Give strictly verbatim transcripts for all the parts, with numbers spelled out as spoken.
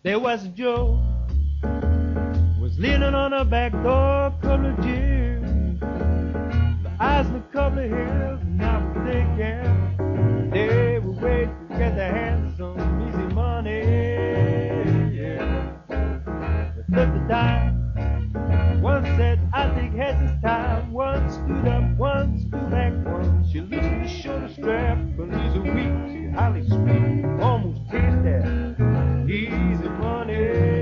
There was a Joe, was leaning on a back door, a couple of Jews, the eyes in a couple of hills, and now we're thinking they were waiting to get their hands on some easy money. Yeah. They flipped the dime. One said, I think heads is time. One stood up, one stood back, one. She loosened the shoulder strap, but knees are weak. She highly sweet, almost tastes that easy money.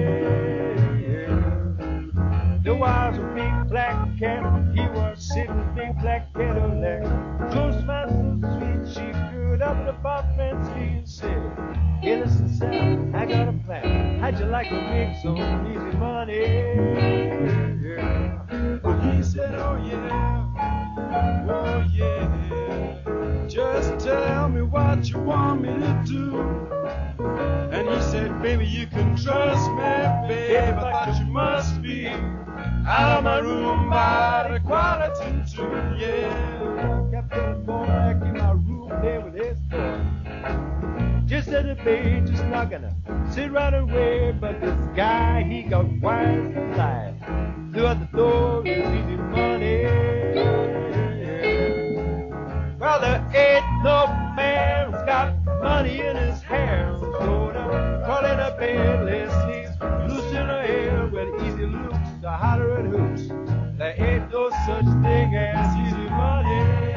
Yeah. There was a big black cat. He was sitting in a big black Cadillac. Joe smiled so sweet, she curled up in the bar fence and said, hey, listen, Sam, I got a plan. How'd you like to make some easy money? Yeah. Well, he said, oh yeah, oh yeah, just tell me what you want me to do. And he said, baby, you can trust me, babe, I thought you must be out of my room by the quality too, yeah. I kept the boy back in my room there with his boy. Just at the bay, just not gonna sit right away. But this guy, he got wise and lied. Threw out the door with easy money. Well, there ain't no man who's got money in his hair. So now, calling a bed, let's sleep, loose in her hair. With easy looks, the holler and hoops. There ain't no such thing as easy money.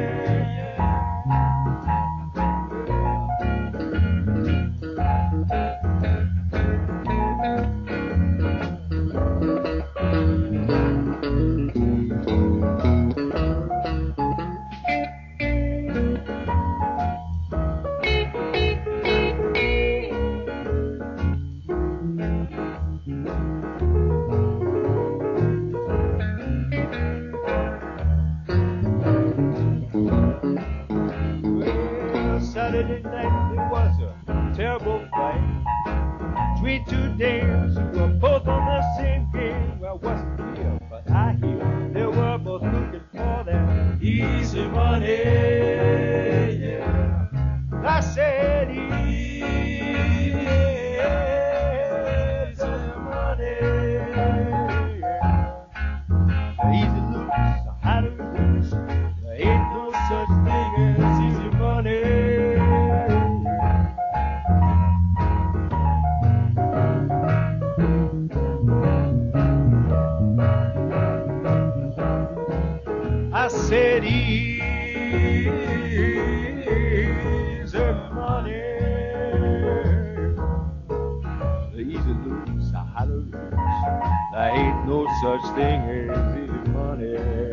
Saturday night, it was a terrible fight between two dames who were both on the same game. Well, it wasn't clear, but I hear they were both looking for that easy money. Yeah. I said easy money. Yeah. Easy looks, the hotter looks. There ain't no such thing as easy money. I said easy money. The easy lose, the holler lose. There ain't no such thing as easy money.